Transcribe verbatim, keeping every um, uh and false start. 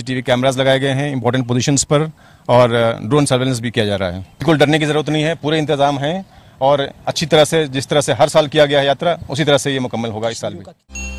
CCTV cameras लगाए गए हैं इंपॉर्टेंट पोजीशंस पर और ड्रोन सर्वेलेंस भी किया जा रहा है। बिल्कुल डरने की जरूरत नहीं है, पूरे इंतजाम हैं और अच्छी तरह से जिस तरह से हर साल किया गया है यात्रा उसी तरह से ये मुकम्मल होगा इस साल भी।